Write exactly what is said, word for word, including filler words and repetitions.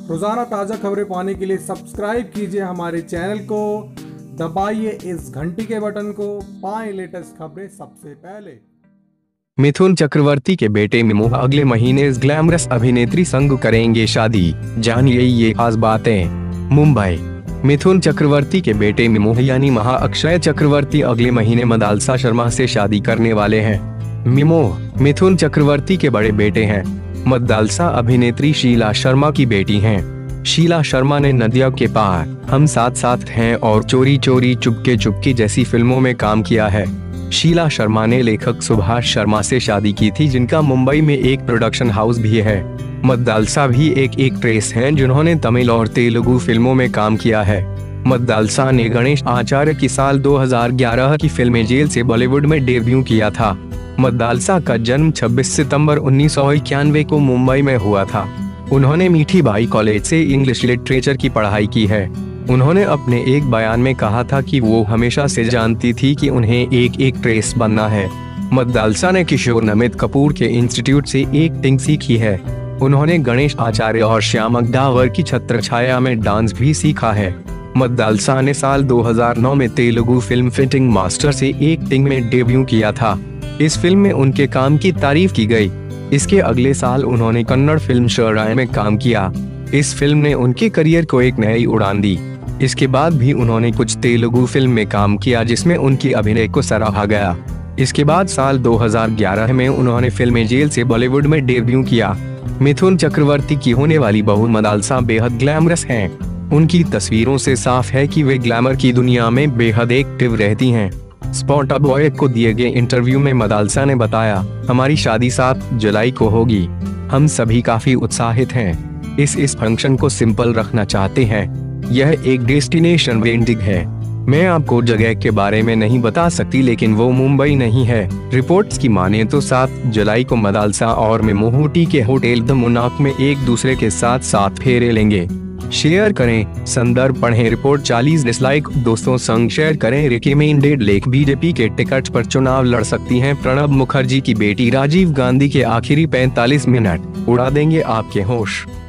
रोजाना ताज़ा खबरें पाने के लिए सब्सक्राइब कीजिए हमारे चैनल को, दबाइए इस घंटी के बटन को, पाएं लेटेस्ट खबरें सबसे पहले। मिथुन चक्रवर्ती के बेटे मिमोह अगले महीने इस ग्लैमरस अभिनेत्री संग करेंगे शादी, जानिए ये खास बातें। मुंबई। मिथुन चक्रवर्ती के बेटे मिमोह यानी महा अक्षय चक्रवर्ती अगले महीने मदालसा शर्मा से शादी करने वाले हैं। मिमोह मिथुन चक्रवर्ती के बड़े बेटे हैं। मदालसा अभिनेत्री शीला शर्मा की बेटी हैं। शीला शर्मा ने नदिया के पार, हम साथ साथ हैं और चोरी चोरी चुपके चुपके जैसी फिल्मों में काम किया है। शीला शर्मा ने लेखक सुभाष शर्मा से शादी की थी, जिनका मुंबई में एक प्रोडक्शन हाउस भी है। मदालसा भी एक एक्ट्रेस हैं जिन्होंने तमिल और तेलुगु फिल्मों में काम किया है। मदालसा ने गणेश आचार्य की साल दो हज़ार ग्यारह की फिल्म जेल से बॉलीवुड में डेब्यू किया था। मदालसा का जन्म छब्बीस सितंबर उन्नीस सौ इक्यानवे को मुंबई में हुआ था। उन्होंने मीठीबाई कॉलेज से इंग्लिश लिटरेचर की पढ़ाई की है। उन्होंने अपने एक बयान में कहा था कि वो हमेशा से जानती थी कि उन्हें एक एक्ट्रेस बनना है। मदालसा ने किशोर नमित कपूर के इंस्टीट्यूट से एक्टिंग सीखी है। उन्होंने गणेश आचार्य और श्यामक डावर की छत्रछाया में डांस भी सीखा है। मदालसा ने साल दो हज़ार नौ में तेलुगु फिल्म फिटिंग मास्टर से एक्टिंग में डेब्यू किया था। इस फिल्म में उनके काम की तारीफ की गई। इसके अगले साल उन्होंने कन्नड़ फिल्म शराय में काम किया। इस फिल्म ने उनके करियर को एक नई उड़ान दी। इसके बाद भी उन्होंने कुछ तेलुगु फिल्म में काम किया जिसमें उनकी अभिनय को सराहा गया। इसके बाद साल दो हज़ार ग्यारह में उन्होंने फिल्म जेल से बॉलीवुड में डेब्यू किया। मिथुन चक्रवर्ती की होने वाली बहू मदालसा बेहद ग्लैमरस हैं। उनकी तस्वीरों से साफ है कि वे ग्लैमर की दुनिया में बेहद एक्टिव रहती हैं। स्पॉट बॉय को दिए गए इंटरव्यू में मदालसा ने बताया, हमारी शादी सात जुलाई को होगी। हम सभी काफी उत्साहित हैं। इस इस फंक्शन को सिंपल रखना चाहते हैं। यह एक डेस्टिनेशन वेडिंग है। मैं आपको जगह के बारे में नहीं बता सकती, लेकिन वो मुंबई नहीं है। रिपोर्ट्स की माने तो सात जुलाई को मदालसा और मिमोह के होटल द मोनाक में एक दूसरे के साथ साथ फेरे लेंगे। शेयर करें, संदर्भ पढ़ें। रिपोर्ट चालीस डिसलाइक। दोस्तों संग शेयर करें। रिकमेंडेड लेख। बीजेपी के टिकट पर चुनाव लड़ सकती हैं प्रणब मुखर्जी की बेटी। राजीव गांधी के आखिरी पैंतालीस मिनट उड़ा देंगे आपके होश।